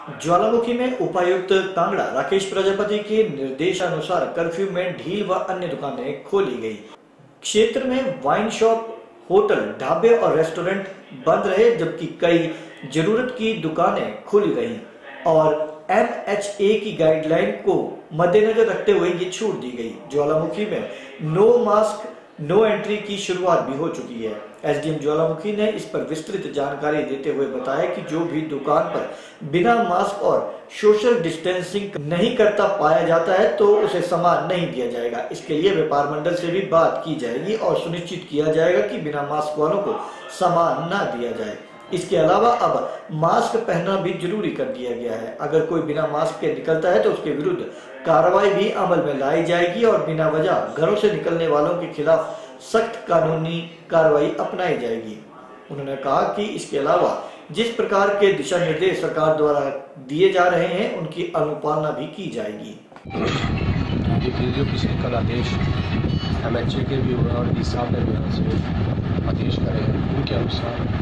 ज्वालामुखी में उपायुक्त कांगड़ा राकेश प्रजापति के निर्देशानुसार कर्फ्यू में ढील व अन्य दुकानें खोली गई। क्षेत्र में वाइन शॉप, होटल, ढाबे और रेस्टोरेंट बंद रहे, जबकि कई जरूरत की दुकानें खुली रहीं और MHA की गाइडलाइन को मद्देनजर रखते हुए ये छूट दी गई। ज्वालामुखी में नो मास्क नो एंट्री की शुरुआत भी हो चुकी है। SDM ज्वालामुखी ने इस पर विस्तृत जानकारी देते हुए बताया कि जो भी दुकान पर बिना मास्क और सोशल डिस्टेंसिंग नहीं करता पाया जाता है तो उसे सामान नहीं दिया जाएगा। इसके लिए व्यापार मंडल से भी बात की जाएगी और सुनिश्चित किया जाएगा कि बिना मास्क वालों को सामान न दिया जाए। इसके अलावा अब मास्क पहनना भी जरूरी कर दिया गया है। अगर कोई बिना मास्क के निकलता है तो उसके विरुद्ध कार्रवाई भी अमल में लाई जाएगी और बिना वजह घरों से निकलने वालों के खिलाफ सख्त कानूनी कार्रवाई अपनाई जाएगी। उन्होंने कहा कि इसके अलावा जिस प्रकार के दिशा निर्देश सरकार द्वारा दिए जा रहे हैं उनकी अनुपालना भी की जाएगी। जो पिछले कल आदेश MHA के भी हुए और DSA ने भी से आदेश करे हैं, उनके अनुसार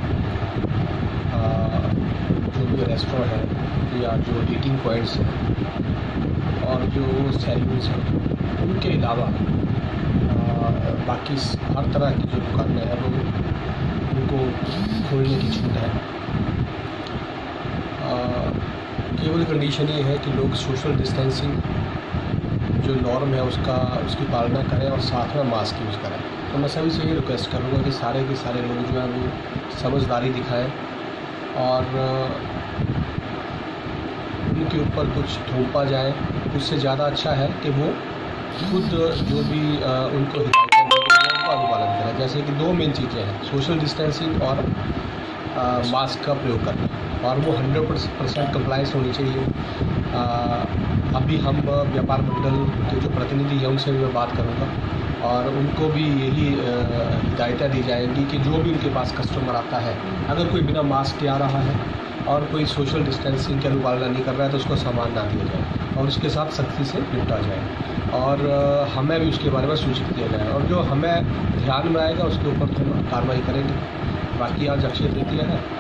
जो भी रेस्टोरेंट है या जो ईटिंग पॉइंट्स हैं और जो सैलून्स हैं, उनके अलावा बाकी हर तरह की जो दुकानें हैं वो उनको खोलने की छूट है। केवल कंडीशन ये है कि लोग सोशल डिस्टेंसिंग जो नॉर्म है उसकी पालना करें और साथ में मास्क यूज़ करें। तो मैं सभी से ये रिक्वेस्ट करूँगा कि सारे के सारे लोग जो हैं वो समझदारी दिखाएं और उनके ऊपर कुछ थोपा जाए। उससे ज़्यादा अच्छा है कि वो खुद जो भी उनको हिदायतें दी गई हैं उनका अनुपालन करें। जैसे कि दो मेन चीज़ें हैं, सोशल डिस्टेंसिंग और मास्क का प्रयोग करना, और वो 100% कंप्लाइंस होनी चाहिए। अभी हम व्यापार मंडल के जो प्रतिनिधि हैं उनसे भी मैं बात करूँगा और उनको भी यही हिदायतें दी जाएंगी कि जो भी उनके पास कस्टमर आता है, अगर कोई बिना मास्क के आ रहा है और कोई सोशल डिस्टेंसिंग की अनुपालना नहीं कर रहा है तो उसको सामान ना दिया जाए और उसके साथ सख्ती से निपटा जाए और हमें भी उसके बारे में सूचित किया जाए और जो हमें ध्यान में आएगा उसके ऊपर तो कार्रवाई करेंगे। बाकी आज अक्षय तृतीया है।